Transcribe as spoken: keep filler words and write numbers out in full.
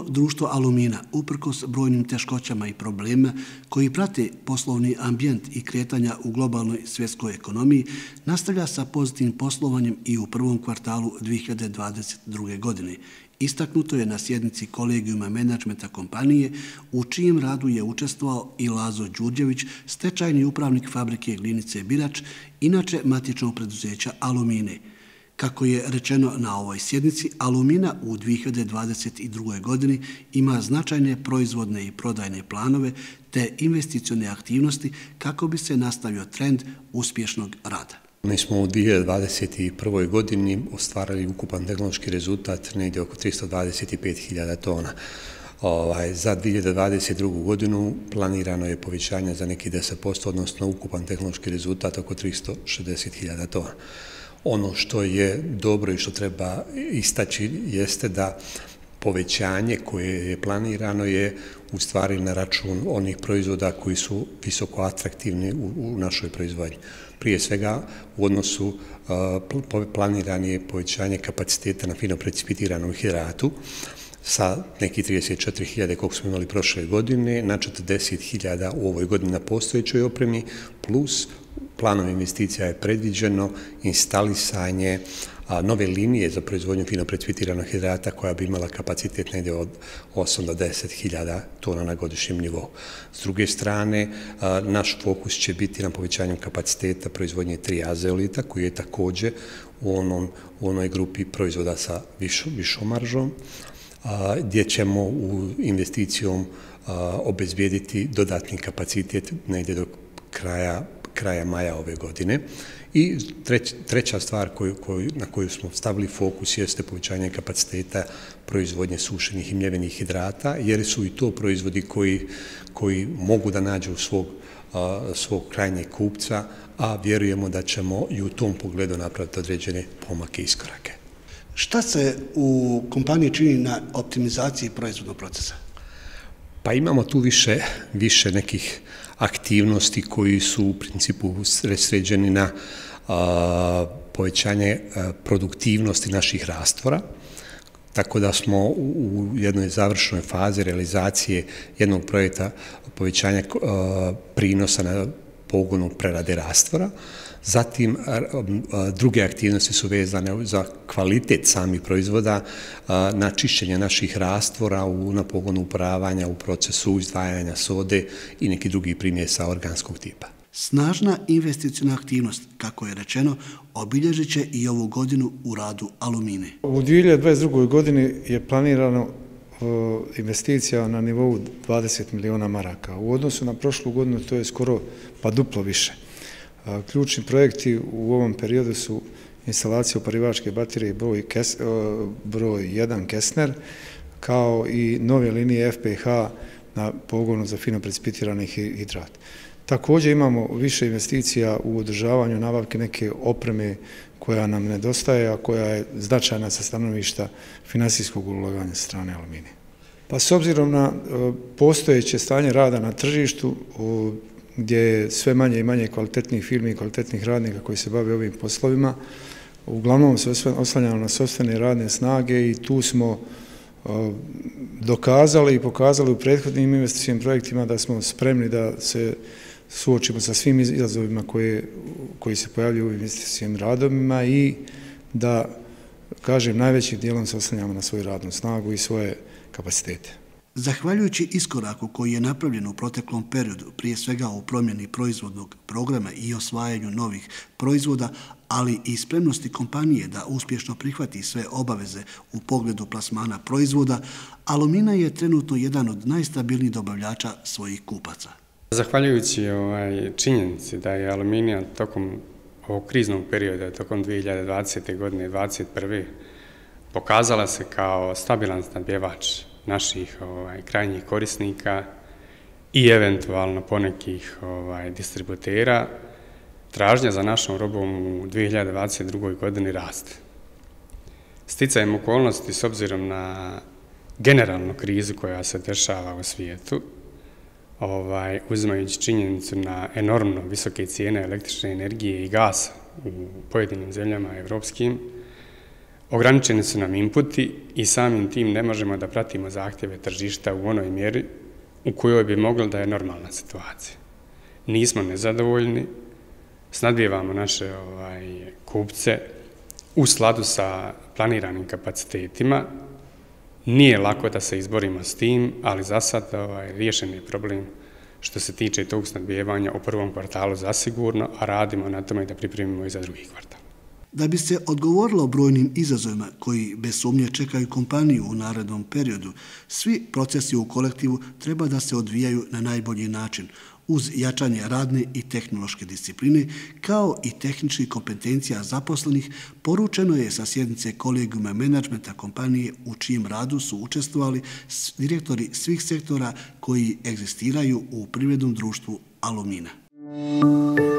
društvo Alumina, uprkos brojnim teškoćama i problemima koji prate poslovni ambijent i kretanja u globalnoj svjetskoj ekonomiji, nastavlja sa pozitivnim poslovanjem i u prvom kvartalu dvije hiljade dvadeset druge. godine. Istaknuto je na sjednici kolegijuma menadžmenta kompanije, u čijem radu je učestvovao i Lazo Đurđević, stečajni upravnik fabrike glinice Birač, inače matičnog preduzeća Alumine. Kako je rečeno na ovoj sjednici, Alumina u dvije hiljade dvadeset drugoj. godini ima značajne proizvodne i prodajne planove te investicione aktivnosti kako bi se nastavio trend uspješnog rada. Mi smo u dvije hiljade dvadeset prvoj. godini ostvarili ukupan tehnološki rezultat negdje oko tristo dvadeset pet hiljada tona. Ovaj, za dvije hiljade dvadeset drugu. godinu planirano je povećanje za neki deset posto, odnosno ukupan tehnološki rezultat oko tristo šezdeset hiljada tona. Ono što je dobro i što treba istaći jeste da povećanje koje je planirano je u stvari na račun onih proizvoda koji su visoko atraktivni u, u našoj proizvodnji. Prije svega u odnosu uh, planirano je povećanje kapaciteta na fino precipitiranom hidratu sa nekih trideset četiri hiljade koliko smo imali prošle godine na četrdeset hiljada u ovoj godini na postojećoj opremi, plus planom investicija je predviđeno instalisanje a, nove linije za proizvodnju fino precipitiranog hidrata koja bi imala kapacitet negdje od osam do deset hiljada tona na godišnjem nivou. S druge strane, a, naš fokus će biti na povećanju kapaciteta proizvodnje triazeolita koji je također u, onom, u onoj grupi proizvoda sa višom, višom maržom, a, gdje ćemo u investicijom a, obezbijediti dodatni kapacitet negdje do kraja kraja maja ove godine. I treć, treća stvar koju, koju, na koju smo stavili fokus jeste povećanje kapaciteta proizvodnje sušenih i mljevenih hidrata, jer su i to proizvodi koji, koji mogu da nađu svog, a, svog krajnjeg kupca, a vjerujemo da ćemo i u tom pogledu napraviti određene pomake i iskorake. Šta se u kompaniji čini na optimizaciji proizvodnog procesa? Pa imamo tu više, više nekih aktivnosti koji su u principu sređeni na a, povećanje a, produktivnosti naših rastvora, tako da smo u, u jednoj završnoj fazi realizacije jednog projekta povećanja a, prinosa na pogonu prerade rastvora. Zatim, druge aktivnosti su vezane za kvalitet samih proizvoda, na čišćenje naših rastvora, na pogonu upravanja, u procesu izdvajanja sode i neki drugi primjesa organskog tipa. Snažna investicijna aktivnost, kako je rečeno, obilježit će i ovu godinu u radu Alumine. U dvije hiljade dvadeset drugoj. godini je planirano investicija na nivou dvadeset miliona maraka. U odnosu na prošlu godinu to je skoro pa duplo više. Ključni projekti u ovom periodu su instalacija uparivačke baterije broj, kes, broj jedan Kessner, kao i nove linije F P H na pogonu za fino precipitirani hidrat. Također imamo više investicija u održavanju nabavke neke opreme koja nam nedostaje, a koja je značajna sa stanovišta finansijskog ulaganja sa strane Alumine. Pa s obzirom na postojeće stanje rada na tržištu, gdje je sve manje i manje kvalitetnih firmi i kvalitetnih radnika koji se bave ovim poslovima, uglavnom se oslanjamo na sopstvene radne snage i tu smo dokazali i pokazali u prethodnim investicijskim projektima da smo spremni da se suočimo sa svim izazovima koje, koji se pojavljuju u investicijskim radovima i da, kažem, najvećim dijelom se oslanjamo na svoju radnu snagu i svoje kapacitete. Zahvaljujući iskoraku koji je napravljen u proteklom periodu, prije svega u promjeni proizvodnog programa i osvajanju novih proizvoda, ali i spremnosti kompanije da uspješno prihvati sve obaveze u pogledu plasmana proizvoda, Alumina je trenutno jedan od najstabilnijih dobavljača svojih kupaca. Zahvaljujući ovaj, činjenici da je Aluminija tokom ovog kriznog perioda, tokom dvije hiljade dvadesete. godine i dvadeset prve. pokazala se kao stabilan snabdjevač naših ovaj, krajnjih korisnika i eventualno ponekih ovaj, distributera, tražnja za našom robom u dvije hiljade dvadeset drugoj. godini raste. Sticajem okolnosti s obzirom na generalnu krizu koja se dešava u svijetu, ovaj, uzimajući činjenicu na enormno visoke cijene električne energije i gasa u pojedinim zemljama evropskim, ograničeni su nam inputi i samim tim ne možemo da pratimo zahtjeve tržišta u onoj mjeri u kojoj bi moglo da je normalna situacija. Nismo nezadovoljni, snadbijevamo naše ovaj, kupce u skladu sa planiranim kapacitetima. Nije lako da se izborimo s tim, ali za sad ovaj, riješen je problem što se tiče tog snadbijevanja u prvom kvartalu zasigurno, a radimo na tome da pripremimo i za drugi kvartal. Da bi se odgovorilo brojnim izazovima koji bez sumnje čekaju kompaniju u narednom periodu, svi procesi u kolektivu treba da se odvijaju na najbolji način, uz jačanje radne i tehnološke discipline, kao i tehničkih kompetencija zaposlenih, poručeno je sa sjednice kolegijuma menadžmenta kompanije u čijem radu su učestvovali direktori svih sektora koji egzistiraju u privrednom društvu Alumina.